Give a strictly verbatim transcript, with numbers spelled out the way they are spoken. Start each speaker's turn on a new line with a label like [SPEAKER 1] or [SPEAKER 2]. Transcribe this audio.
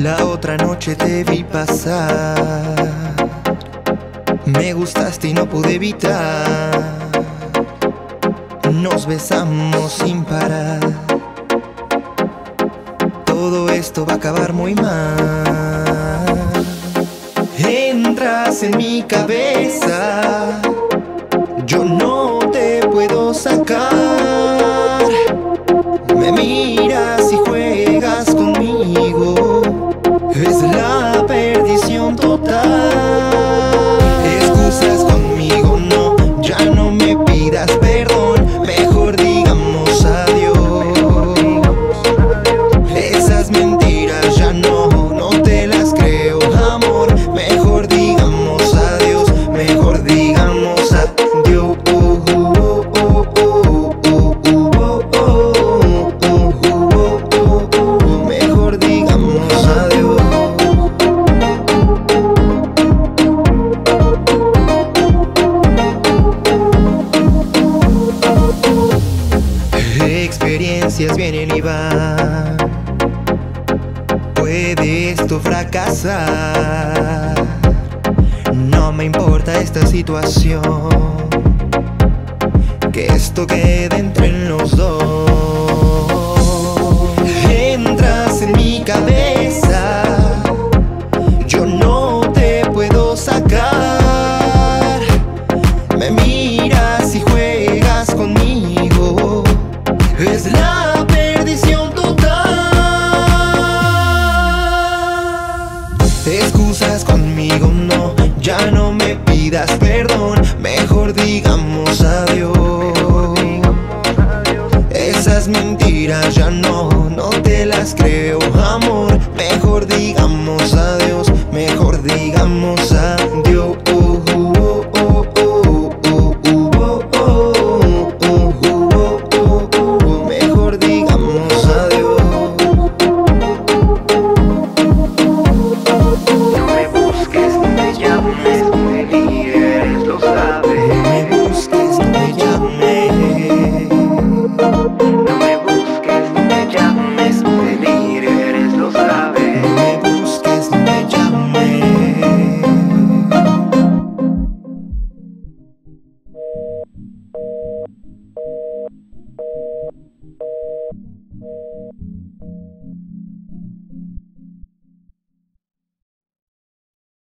[SPEAKER 1] La otra noche te vi pasar, me gustaste y no pude evitar. Nos besamos sin parar. Todo esto va a acabar muy mal. Entras en mi cabeza, yo no te puedo sacar. Me miras y juegas conmigo, es la perdición total. Excusas conmigo no, ya no me pidas perdón, mejor digamos adiós. Esas mentiras ya no, no te las creo, amor. Mejor digamos adiós, mejor digamos adiós. Mejor digamos adiós. Experiencias vienen y van, puede esto fracasar. No me importa esta situación, que esto quede entre los dos. Entras en mi cabeza, yo no te puedo sacar. Me miras y juegas conmigo, es la perdición total. Excusas conmigo no, ya no me pidas perdón, mejor digamos adiós. Esas mentiras ya no, no te las creo, amor. Mejor digamos adiós, mejor digamos adiós.